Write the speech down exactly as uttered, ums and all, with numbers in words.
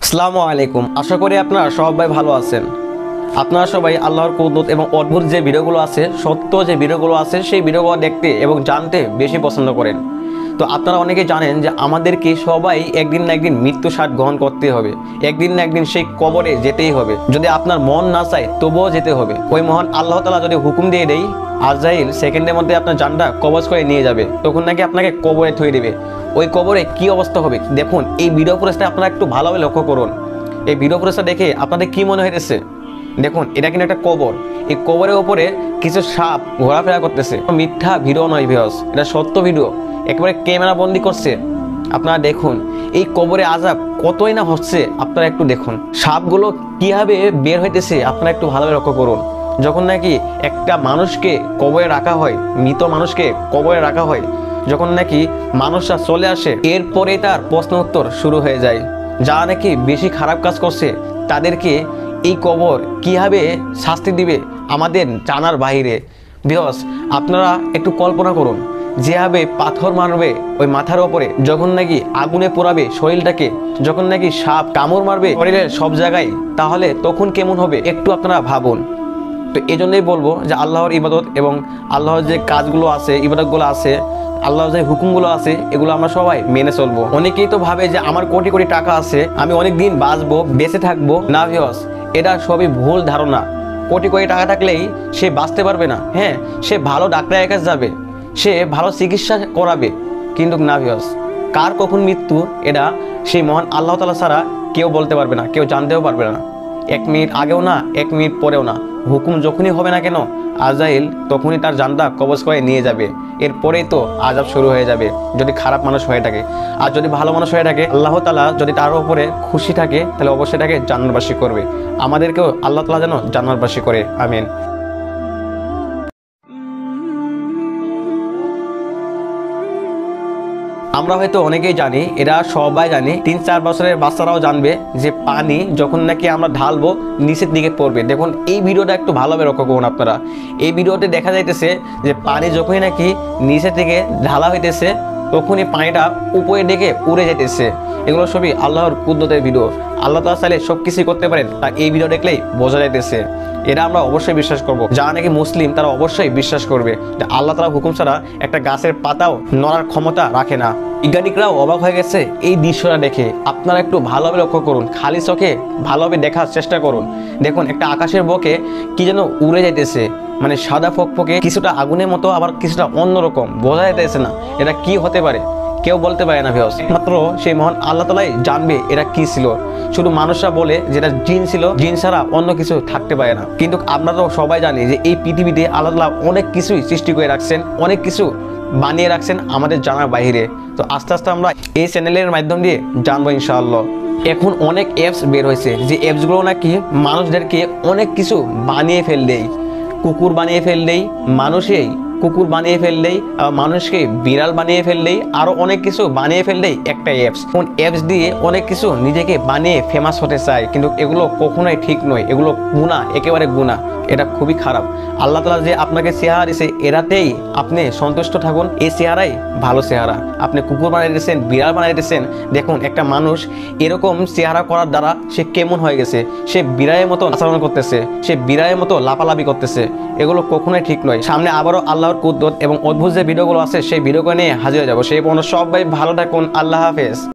আসসালামু আলাইকুম। আশা করি আপনারা সবাই ভালো আছেন। আপনারা সবাই আল্লাহর কুদরত এবং অদ্ভুত যে ভিডিওগুলো আছে, সত্য যে ভিডিওগুলো আছে, সেই ভিডিওগুলো দেখতে এবং জানতে বেশি পছন্দ করেন। তো আপনারা অনেকে জানেন যে আমাদেরকে সবাই একদিন না একদিন মৃত্যু স্বাদ গ্রহণ করতে হবে, একদিন না একদিন সেই কবরে যেতেই হবে। যদি আপনার মন না চায় তবুও যেতে হবে। ওই মহান আল্লাহ তাআলা যদি হুকুম দিয়ে দেয়, আজরাইল সেকেন্ডের মধ্যে আপনার জানটা কবজ করে নিয়ে যাবে, তখন নাকি আপনাকে কবরে থুয়ে দেবে। ওই কবরে কি অবস্থা হবে দেখুন। এই ভিডিও ফুটেজটা আপনারা একটু ভালোভাবে লক্ষ্য করুন। এই ভিডিও ফুটেজটা দেখে আপনাদের কি মনে হইতেছে দেখুন। এটা কিন্তু একটা কবর। এই কবরের উপরে কিছু সাপ ঘোরাফেরা করতেছে। মিথ্যা ভিডিও নয় ভিউয়ার্স, এটা সত্য ভিডিও, একেবারে ক্যামেরা বন্দি করছে। আপনারা দেখুন এই কবরে আযাব কতই না হচ্ছে, আপনারা একটু দেখুন সাপগুলো কিভাবে বের হইতেছে, আপনারা একটু ভালোভাবে লক্ষ্য করুন। যখন নাকি একটা মানুষকে কবরে রাখা হয়, মৃত মানুষকে কবরে রাখা হয়, যখন নাকি মানুষরা চলে আসে, এরপরে তার প্রশ্ন উত্তর শুরু হয়ে যায়। যারা নাকি বেশি খারাপ কাজ করছে তাদেরকে এই কবর কিভাবে শাস্তি দিবে আমাদের জানার বাইরে। ভিউয়ার্স, আপনারা একটু কল্পনা করুন, যেভাবে পাথর মারবে ওই মাথার ওপরে, যখন নাকি আগুনে পোড়াবে শরীরটাকে, যখন নাকি সাপ কামড় মারবে শরীরের সব জায়গায়, তাহলে তখন কেমন হবে একটু আপনারা ভাবুন। তো এই জন্যই বলবো যে আল্লাহর ইবাদত এবং আল্লাহর যে কাজগুলো আছে, ইবাদতগুলো আছে, আল্লাহর যে হুকুমগুলো আছে, এগুলো আমরা সবাই মেনে চলবো। অনেকেই তো ভাবে যে আমার কোটি কোটি টাকা আছে, আমি অনেক দিন বাঁচবো, বেঁচে থাকবো। না ভিউয়ার্স, এটা সবই ভুল ধারণা। কোটি কোটি টাকা থাকলেই সে বাঁচতে পারবে না। হ্যাঁ, সে ভালো ডাক্তারের কাছে যাবে, সে ভালো চিকিৎসা করাবে, কিন্তু না ভিউয়ার্স, কার কখন মৃত্যু এটা সেই মহান আল্লাহ তাআলা ছাড়া কেউ বলতে পারবে না, কেউ জানতেও পারবে না। এক মিনিট আগেও না, এক মিনিট পরেও না। হুকুম যখনই হবে না কেন, আজরাইল তখনই তার জানটা কবজ করে নিয়ে যাবে। এরপরেই তো আযাব শুরু হয়ে যাবে, যদি খারাপ মানুষ হয়ে থাকে। আর যদি ভালো মানুষ হয়ে থাকে, আল্লাহ তাআলা যদি তার উপরে খুশি থাকে, তাহলে অবশ্যই তাকে জান্নাতবাসী করবে। আমাদেরকেও আল্লাহ তাআলা যেন জান্নাতবাসী করে, আমিন। আমরা হয়তো অনেকেই জানি, এরা সবাই জানি, তিন চার বছরের বাচ্চারাও জানবে যে পানি যখন নাকি আমরা ঢালবো নিচের দিকে পড়বে। দেখুন এই ভিডিওটা একটু ভালোভাবে লক্ষ্য করুন আপনারা। এই ভিডিওতে দেখা যাইতেছে যে পানি যখনই নাকি নিচের দিকে ঢালা হইতেছে, তখনই পানিটা উপরের দিকে উড়ে যেতেছে। এগুলো সবই আল্লাহর কুদরতের ভিডিও। আল্লাহ তাআলা চাইলে সব কিছুই করতে পারেন, তা এই ভিডিও দেখলেই বোঝা যাইতেছে। এটা আমরা অবশ্যই বিশ্বাস করব। যারা নাকি মুসলিম তারা অবশ্যই বিশ্বাস করবে যে আল্লাহ তাআলার হুকুম ছাড়া একটা গাছের পাতাও নড়ার ক্ষমতা রাখে না। বিজ্ঞানিকরাও অবাক হয়ে গেছে এই দৃশ্যটা দেখে। আপনারা একটু ভালোভাবে লক্ষ্য করুন, খালি চোখে ভালোভাবে দেখার চেষ্টা করুন। দেখুন একটা আকাশের বুকে কি যেন উড়ে যাইতেছে, মানে সাদা ফকফকে, কিছুটা আগুনের মতো, আবার কিছুটা অন্যরকম, বোঝা যাইতেছে না এটা কি হতে পারে, কেউ বলতে পারে না ভিউয়ার্স। মাত্র সেই মহান আল্লাহ তাআলাই জানবে এটা কি ছিল। শুধু মানুষরা বলে যেটা জিন ছিল, জিন ছাড়া অন্য কিছু থাকতে পারে না। কিন্তু আমরা তো সবাই জানি যে এই পৃথিবীতে আল্লাহ তাআলা অনেক কিছুই সৃষ্টি করে রাখছেন, অনেক কিছু বানিয়ে রাখছেন আমাদের জানার বাইরে। তো আস্তে আস্তে আমরা এই চ্যানেলের মাধ্যম দিয়ে জানবো ইনশাআল্লাহ। এখন অনেক অ্যাপস বের হয়েছে, যে অ্যাপসগুলো নাকি মানুষদেরকে অনেক কিছু বানিয়ে ফেল দেয়। কুকুর বানিয়ে ফেল দেয়, মানুষেই কুকুর বানিয়ে ফেললেই, মানুষকে বিড়াল বানিয়ে ফেললেই, আরো অনেক কিছু বানিয়ে ফেললেই একটা অ্যাপস। কোন অ্যাপস দিয়ে অনেক কিছু নিজেকে বানিয়ে ফেমাস হতে চায়, কিন্তু এগুলো কখনোই ঠিক নয়, এগুলো গুনাহ, একেবারে গুনাহ। এটা খুবই খারাপ। আল্লাহ তাআলা যে আপনাকে চেহারা দিয়েছে, এরাতেই আপনি সন্তুষ্ট থাকুন। এই চেহারাই ভালো চেহারা। আপনি কুকুর বানিয়ে দিয়েছেন, বিড়াল বানিয়ে দিয়েছেন, দেখুন একটা মানুষ এরকম চেহারা করার দ্বারা সে কেমন হয়ে গেছে। সে বিড়ালের মতো আচরণ করতেছে, সে বিড়ালের মতো লাপালাপি করতেছে। এগুলো কখনোই ঠিক নয়। সামনে আবারও আল্লাহর কুদরত এবং অদ্ভুত যে ভিডিওগুলো আছে, সেই ভিডিওগুলো নিয়ে হাজির হয়ে যাবো। সেই পর্যন্ত সবাই ভালো থাকুন। আল্লাহ হাফেজ।